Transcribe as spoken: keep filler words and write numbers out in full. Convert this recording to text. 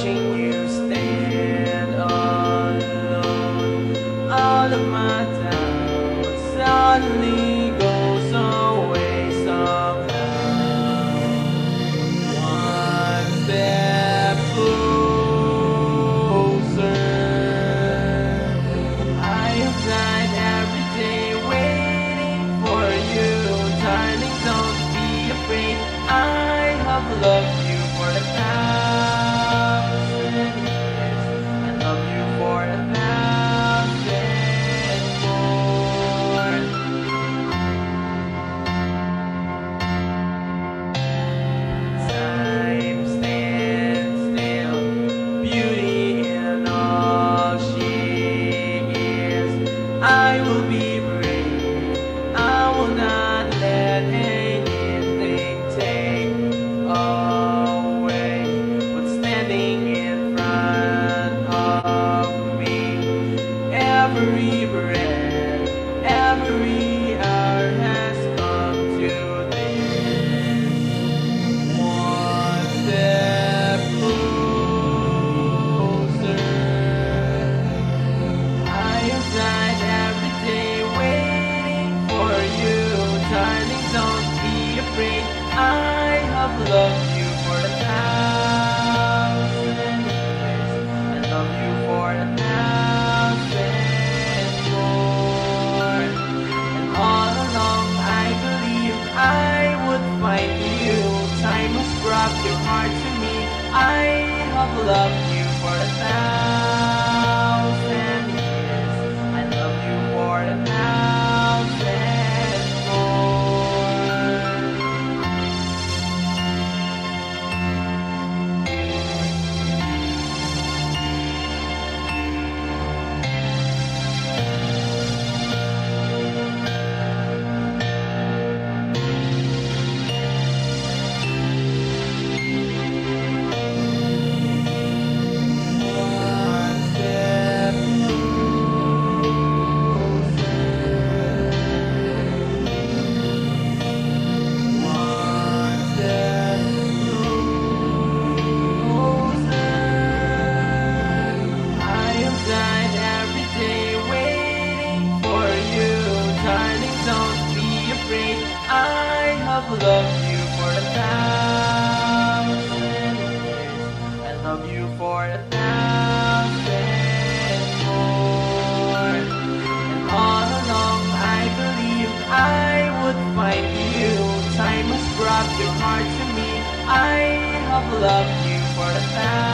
watching you stand alone. All of my doubts suddenly goes away somehow. One step closer. I have died every day waiting for you. Darling, don't be afraid. I have loved you for a thousand years. I love you for a thousand more. Time stands still, beauty in all she is. I will be brave, I will not let anything take away what's standing in front of me. Every breath, every hour has come to this. One step closer. I have died every day waiting for you. Darling, don't be afraid. I have loved you for a thousand years. I love you for a thousand more. And all along I believe I would find you. Time has brought your heart to me. I have loved you for a thousand years. I love you for a thousand more. One step One step closer. I have died every day waiting for you. Darling, don't be afraid. I have loved you for a thousand years. I love you for a thousand more. And all along I believed I would find you. Time has brought your heart to me. I have loved you for a thousand